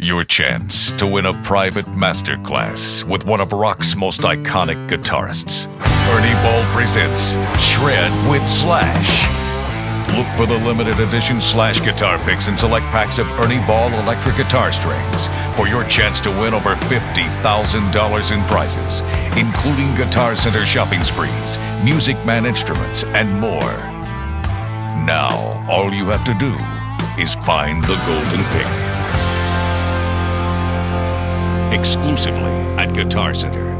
Your chance to win a private masterclass with one of rock's most iconic guitarists. Ernie Ball presents Shred with Slash. Look for the limited edition Slash guitar picks and select packs of Ernie Ball electric guitar strings for your chance to win over $50,000 in prizes, including Guitar Center shopping sprees, Music Man instruments, and more. Now, all you have to do is find the golden pick. Exclusively at Guitar Center.